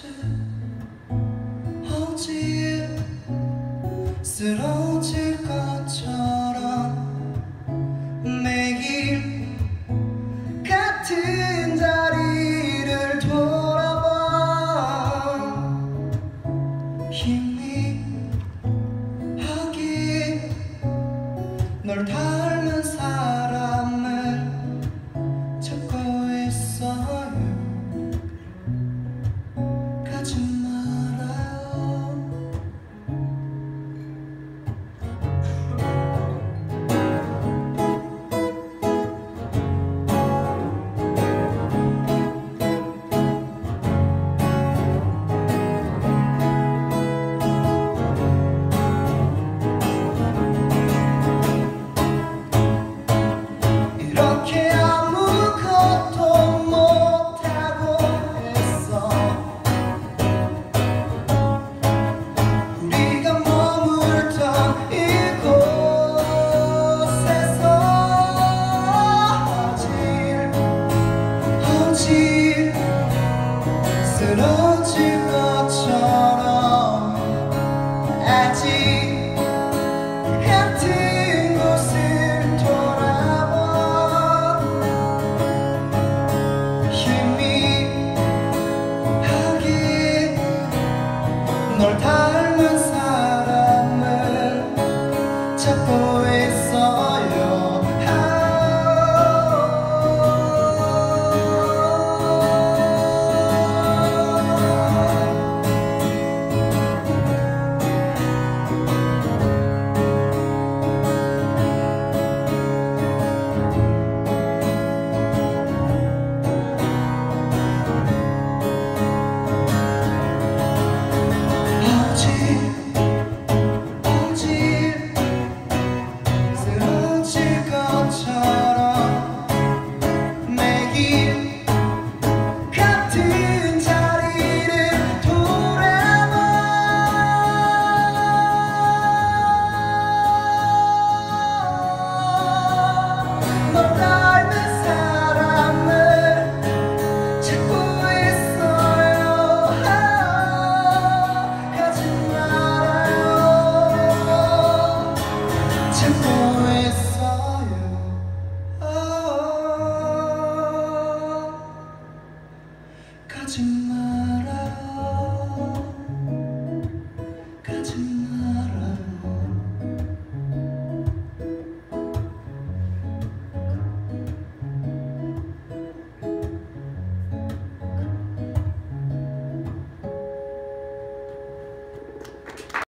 쓰러질 것처럼 매일 같은 자리를 돌아봐 희미하게 널 닮은 사람을 찾고 있어요. 가지 말아요. 이렇게 아무것도 못하고 있어. 우리가 머물던 이곳에서 어질 쓰러질 것처럼 아직 같은 곳을 돌아봐 희미하게 널 닮은 사람을 찾고 있어요. 쓰러질 것처럼 매일 같은 자리를 돌아봐 널 닮은 사람을 찾고 있어요. 가지 말아요. 찾고 있어요. 가지 마.